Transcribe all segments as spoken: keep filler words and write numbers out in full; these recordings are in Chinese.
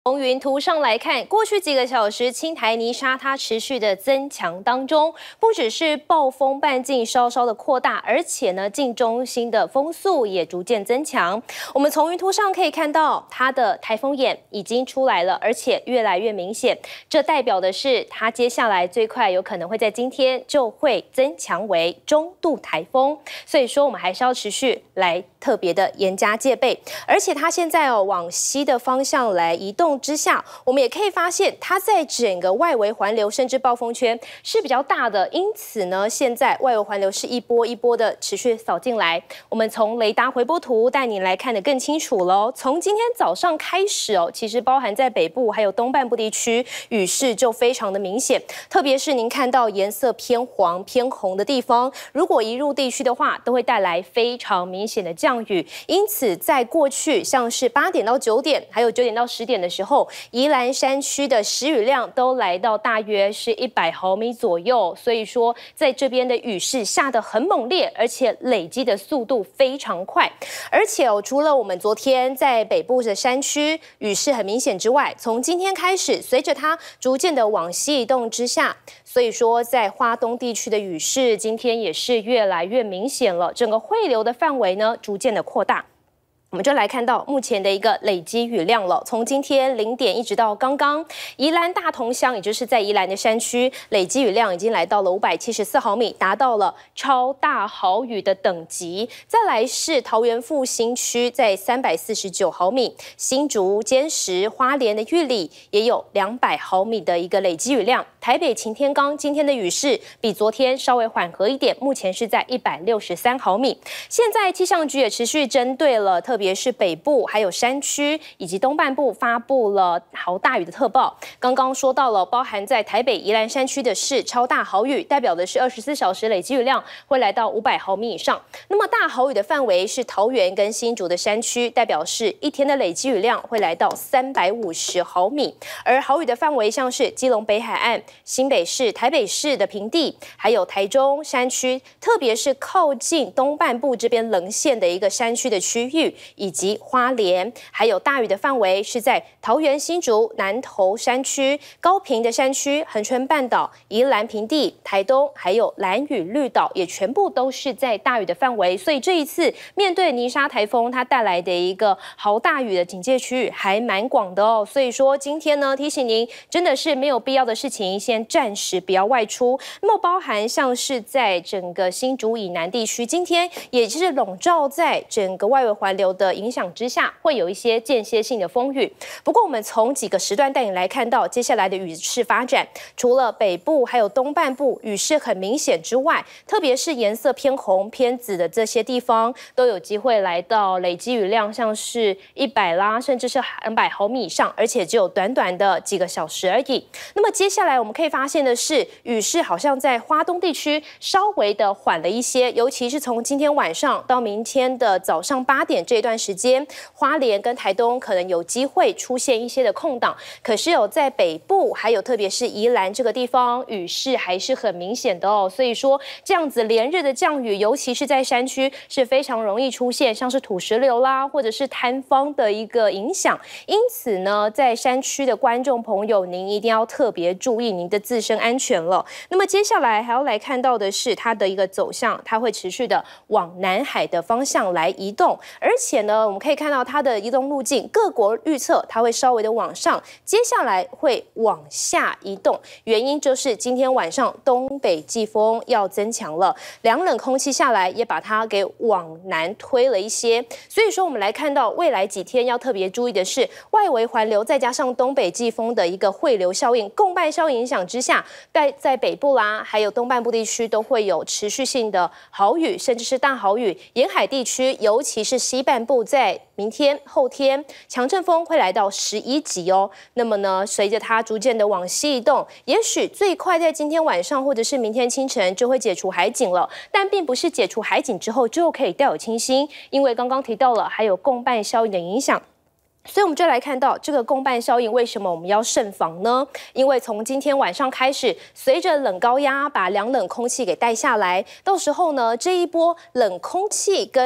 从云图上来看，过去几个小时，青台泥沙它持续的增强当中，不只是暴风半径稍稍的扩大，而且呢，近中心的风速也逐渐增强。我们从云图上可以看到，它的台风眼已经出来了，而且越来越明显。这代表的是，它接下来最快有可能会在今天就会增强为中度台风。所以说，我们还是要持续来特别的严加戒备。而且它现在哦往西的方向来移动之下，我们也可以发现它在整个外围环流甚至暴风圈是比较大的，因此呢，现在外围环流是一波一波的持续扫进来。我们从雷达回波图带你来看得更清楚喽。从今天早上开始哦，其实包含在北部还有东半部地区，雨势就非常的明显，特别是您看到颜色偏黄偏红的地方，如果移入地区的话，都会带来非常明显的降雨。因此，在过去像是八点到九点，还有九点到十点的时候，宜兰山区的时雨量都来到大约是一百毫米左右。所以说，在这边的雨势下得很猛烈，而且累积的速度非常快。而且哦，除了我们昨天在北部的山区雨势很明显之外，从今天开始，随着它逐渐的往西移动之下，所以说在花东地区的雨势今天也是越来越明显了，整个汇流的范围呢逐渐的扩大。我们就来看到目前的一个累积雨量了，从今天零点一直到刚刚，宜兰大同乡，也就是在宜兰的山区，累积雨量已经来到了五百七十四毫米，达到了超大豪雨的等级。再来是桃园复兴区在三百四十九毫米，新竹、尖石、花莲的玉里也有两百毫米的一个累积雨量。台北擎天岗今天的雨势比昨天稍微缓和一点，目前是在一百六十三毫米。现在气象局也持续针对了特别是北部还有山区以及东半部发布了豪大雨的特报。刚刚说到了，包含在台北宜兰山区的是超大豪雨，代表的是二十四小时累积雨量会来到五百毫米以上。那么大豪雨的范围是桃园跟新竹的山区，代表是一天的累积雨量会来到三百五十毫米。而豪雨的范围像是基隆北海岸、新北市、台北市的平地，还有台中山区，特别是靠近东半部这边棱线的一个山区的区域，以及花莲，还有大雨的范围是在桃园、新竹、南投山区、高屏的山区、恒春半岛、宜兰平地、台东，还有兰屿绿岛，也全部都是在大雨的范围。所以这一次面对泥沙台风它带来的一个豪大雨的警戒区域还蛮广的哦。所以说今天呢，提醒您真的是没有必要的事情，先暂时不要外出。那么包含像是在整个新竹以南地区，今天也就是笼罩在整个外围环流的影响之下，会有一些间歇性的风雨。不过我们从几个时段带你来看到接下来的雨势发展，除了北部还有东半部雨势很明显之外，特别是颜色偏红偏紫的这些地方，都有机会来到累积雨量像是一百啦，甚至是两百毫米以上，而且只有短短的几个小时而已。那么接下来我们可以发现的是，雨势好像在花东地区稍微的缓了一些，尤其是从今天晚上到明天的早上八点这段时间，花莲跟台东可能有机会出现一些的空档，可是有在北部还有特别是宜兰这个地方，雨势还是很明显的哦。所以说这样子连日的降雨，尤其是在山区是非常容易出现像是土石流啦，或者是坍方的一个影响。因此呢，在山区的观众朋友，您一定要特别注意您的自身安全了。那么接下来还要来看到的是它的一个走向，它会持续的往南海的方向来移动，而且呢，我们可以看到它的移动路径，各国预测它会稍微的往上，接下来会往下移动。原因就是今天晚上东北季风要增强了，凉冷空气下来也把它给往南推了一些。所以说，我们来看到未来几天要特别注意的是，外围环流再加上东北季风的一个汇流效应、共伴效应影响之下，在在北部啦，还有东半部地区都会有持续性的豪雨，甚至是大豪雨。沿海地区，尤其是西半部，在明天、后天，强阵风会来到十一级哦。那么呢，随着它逐渐的往西移动，也许最快在今天晚上或者是明天清晨就会解除海警了。但并不是解除海警之后就可以掉以轻心，因为刚刚提到了还有共伴效应的影响。所以我们就来看到这个共伴效应，为什么我们要慎防呢？因为从今天晚上开始，随着冷高压把凉冷空气给带下来，到时候呢，这一波冷空气跟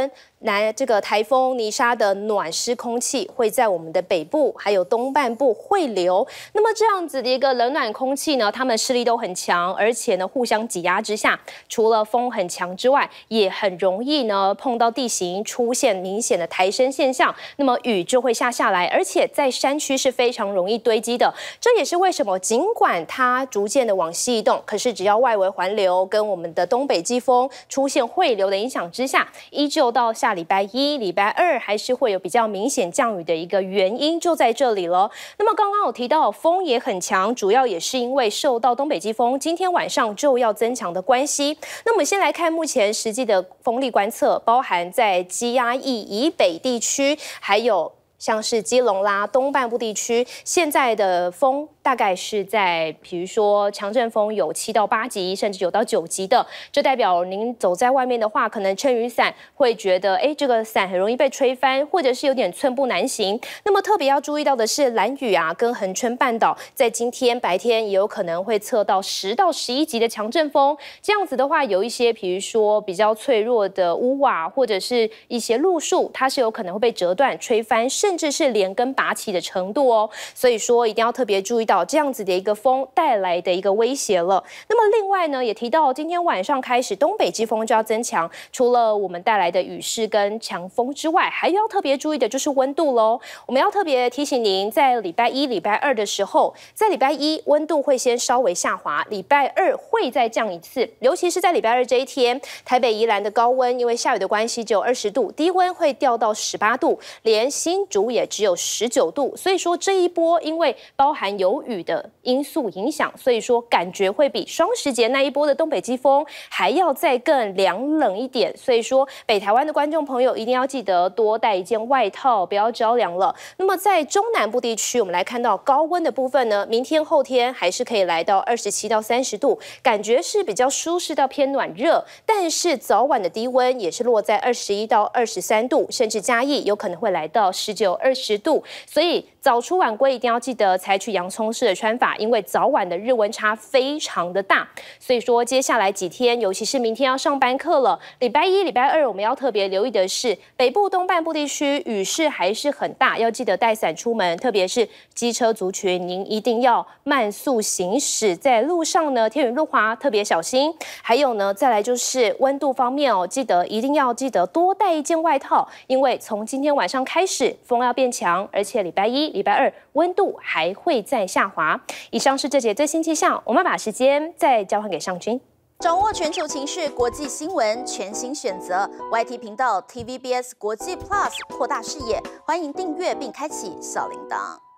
南这个台风尼莎的暖湿空气会在我们的北部还有东半部汇流。那么这样子的一个冷暖空气呢，它们势力都很强，而且呢互相挤压之下，除了风很强之外，也很容易呢碰到地形出现明显的抬升现象，那么雨就会下下来，而且在山区是非常容易堆积的。这也是为什么尽管它逐渐的往西移动，可是只要外围环流跟我们的东北季风出现汇流的影响之下，依旧到下礼拜一、礼拜二还是会有比较明显降雨的一个原因就在这里了。那么刚刚有提到风也很强，主要也是因为受到东北季风今天晚上就要增强的关系。那我们先来看目前实际的风力观测，包含在基压翼以北地区，还有像是基隆啦东半部地区，现在的风大概是在，比如说强阵风有七到八级，甚至有到九级的，这代表您走在外面的话，可能撑雨伞会觉得，哎，这个伞很容易被吹翻，或者是有点寸步难行。那么特别要注意到的是，兰屿啊跟恒春半岛在今天白天也有可能会测到十到十一级的强阵风，这样子的话，有一些比如说比较脆弱的屋瓦或者是一些路树，它是有可能会被折断、吹翻，甚至是连根拔起的程度哦。所以说一定要特别注意到这样子的一个风带来的一个威胁了。那么另外呢，也提到今天晚上开始东北季风就要增强，除了我们带来的雨势跟强风之外，还要特别注意的就是温度喽。我们要特别提醒您，在礼拜一、礼拜二的时候，在礼拜一温度会先稍微下滑，礼拜二会再降一次，尤其是在礼拜二这一天，台北宜兰的高温因为下雨的关系只有二十度，低温会掉到十八度，连新竹也只有十九度。所以说这一波因为包含有雨的因素影响，所以说感觉会比双十节那一波的东北季风还要再更凉冷一点。所以说北台湾的观众朋友一定要记得多带一件外套，不要着凉了。那么在中南部地区，我们来看到高温的部分呢，明天后天还是可以来到二十七到三十度，感觉是比较舒适到偏暖热，但是早晚的低温也是落在二十一到二十三度，甚至嘉义有可能会来到十九、二十度。所以早出晚归一定要记得采取洋葱式的穿法，因为早晚的日温差非常的大。所以说接下来几天，尤其是明天要上班课了，礼拜一、礼拜二我们要特别留意的是，北部东半部地区雨势还是很大，要记得带伞出门，特别是机车族群，您一定要慢速行驶，在路上呢天雨路滑，特别小心。还有呢，再来就是温度方面哦，记得一定要记得多带一件外套，因为从今天晚上开始风要变强，而且礼拜一、礼拜二温度还会再下滑。以上是这节最新气象，我们把时间再交还给尚君。 掌握全球情势、国际新闻，全新选择 Y T 频道 T V B S 国际 Plus， 扩大视野。欢迎订阅并开启小铃铛。